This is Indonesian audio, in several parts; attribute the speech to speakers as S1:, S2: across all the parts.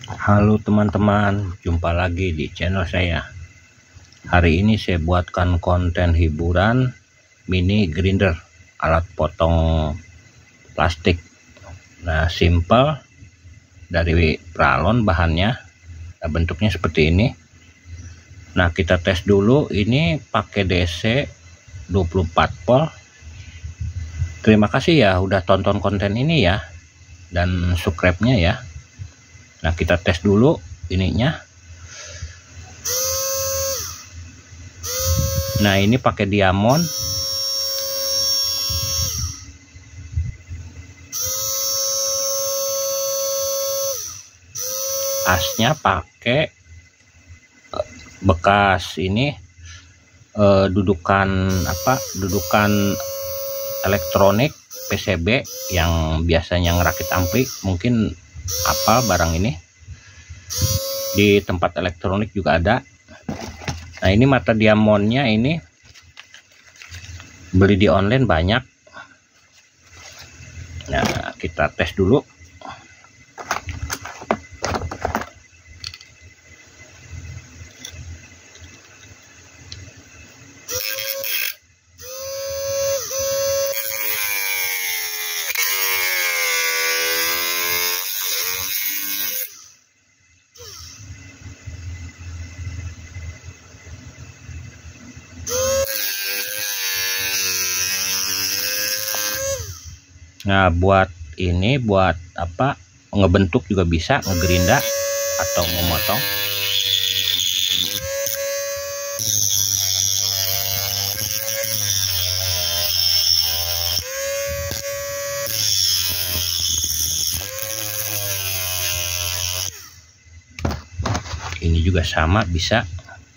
S1: Halo teman-teman, jumpa lagi di channel saya. Hari ini saya buatkan konten hiburan mini grinder, alat potong plastik. Nah, simple, dari pralon bahannya. Nah, bentuknya seperti ini. Nah, kita tes dulu. Ini pakai DC 24 volt. Terima kasih ya udah tonton konten ini ya, dan subscribe-nya ya. Nah, kita tes dulu ininya. Nah, ini pakai diamond. Asnya pakai bekas ini, dudukan elektronik PCB yang biasanya ngerakit ampli. Mungkin apa barang ini di tempat elektronik juga ada. Nah, ini mata diamondnya, ini beli di online banyak. Nah, kita tes dulu. Nah, buat apa, ngebentuk juga bisa, ngegerinda atau memotong. Ini juga sama, bisa.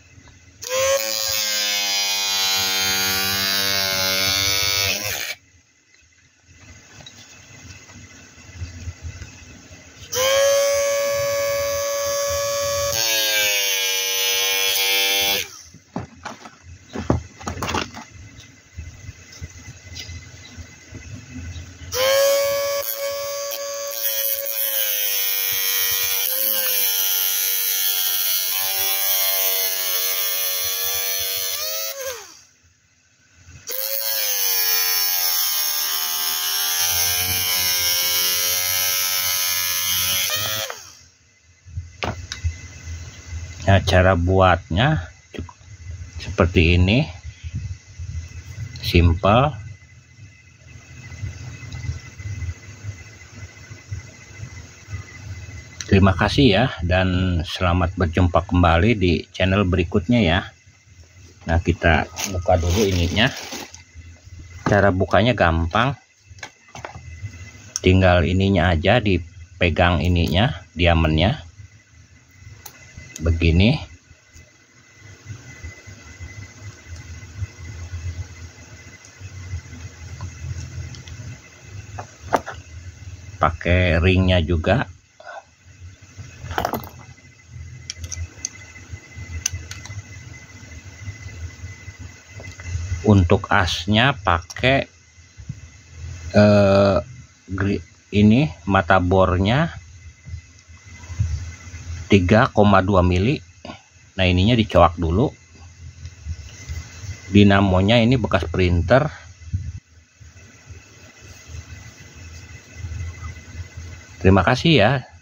S1: Nah, cara buatnya seperti ini, simple. Terima kasih ya, dan selamat berjumpa kembali di channel berikutnya ya. Nah, kita buka dulu ininya. Cara bukanya gampang, tinggal ininya aja dipegang, ininya diamondnya begini. Pakai ringnya juga. Untuk asnya pakai ini mata bornya 3,2 mili. Nah, ininya dicoak dulu. Dinamonya ini bekas printer. Terima kasih ya.